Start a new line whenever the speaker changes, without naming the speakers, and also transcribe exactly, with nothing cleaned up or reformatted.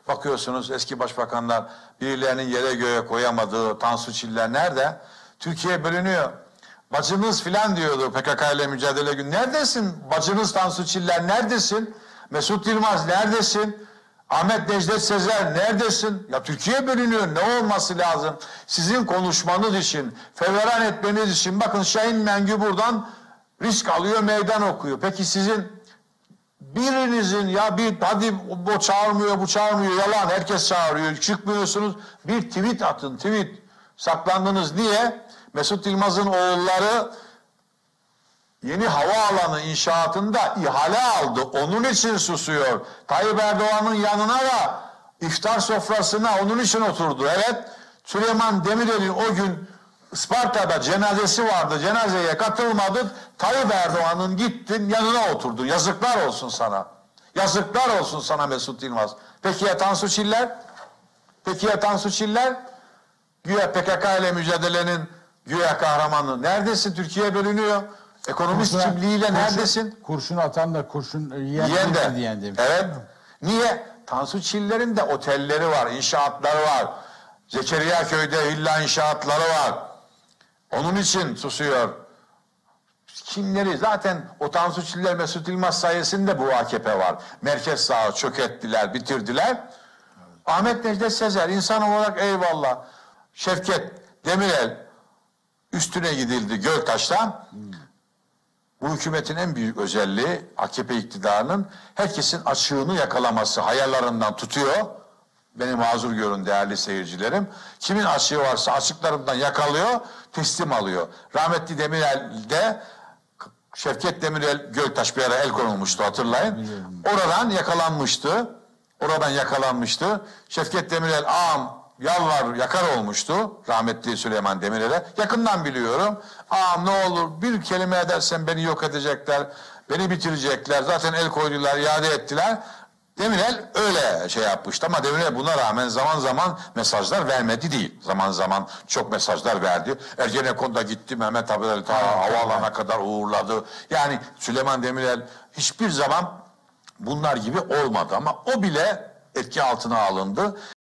Bakıyorsunuz eski başbakanlar birilerinin yere göğe koyamadığı Tansu Çiller nerede? Türkiye bölünüyor. Bacınız filan diyordu P K K ile mücadele günü. Neredesin? Bacınız Tansu Çiller neredesin? Mesut Yılmaz neredesin? Ahmet Necdet Sezer neredesin? Ya Türkiye bölünüyor. Ne olması lazım? Sizin konuşmanız için, feveran etmeniz için. Bakın Şahin Mengü buradan risk alıyor, meydan okuyor. Peki sizin birinizin ya bir hadi bu çağırmıyor, bu çağırmıyor, yalan, herkes çağırıyor, çıkmıyorsunuz. Bir tweet atın, tweet. Saklandınız. Niye? Mesut Yılmaz'ın oğulları yeni havaalanı inşaatında ihale aldı. Onun için susuyor. Tayyip Erdoğan'ın yanına da iftar sofrasına onun için oturdu. Evet, Süleyman Demirel'in o gün Isparta'da cenazesi vardı. Cenazeye katılmadı. Tayyip Erdoğan'ın gittin yanına oturdu. Yazıklar olsun sana. Yazıklar olsun sana Mesut Yılmaz. Peki ya Tansu Çiller? Peki ya Tansu Çiller? Güya P K K ile mücadelenin güya kahramanı. Neredesin? Türkiye bölünüyor. Ekonomist
Kurşuna,
kimliğiyle
kurşun,
neredesin?
Kurşun atan da kurşun yiyen,
Yiyen de.
diyen demiş.
Evet. Niye? Tansu Çiller'in de otelleri var, inşaatları var. Zekeriya Köy'de villa inşaatları var. Onun için susuyor. Kimleri? Zaten o Tansu Çiller, Mesut Yılmaz sayesinde bu A K P var. Merkez sağı çökerttiler, bitirdiler. Evet. Ahmet Necdet Sezer, insan olarak eyvallah. Şevket Demirel üstüne gidildi Göltaş'ta. Hmm. Bu hükümetin en büyük özelliği A K P iktidarının herkesin açığını yakalaması, hayallerinden tutuyor. Beni mazur görün değerli seyircilerim. Kimin açığı varsa açıklarından yakalıyor, teslim alıyor. Rahmetli Demirel'de Şevket Demirel Göltaş bir ara el konulmuştu hatırlayın. Oradan yakalanmıştı. Oradan yakalanmıştı. Şevket Demirel ağam yalvar yakar olmuştu rahmetli Süleyman Demirel'e. Yakından biliyorum. Ağam ne olur bir kelime edersen beni yok edecekler, beni bitirecekler. Zaten el koydular, iade ettiler. Demirel öyle şey yapmıştı ama Demirel buna rağmen zaman zaman mesajlar vermedi değil. Zaman zaman çok mesajlar verdi. Ergenekon'da gitti, Mehmet abileri ta havaalanına kadar uğurladı. Yani Süleyman Demirel hiçbir zaman bunlar gibi olmadı ama o bile etki altına alındı.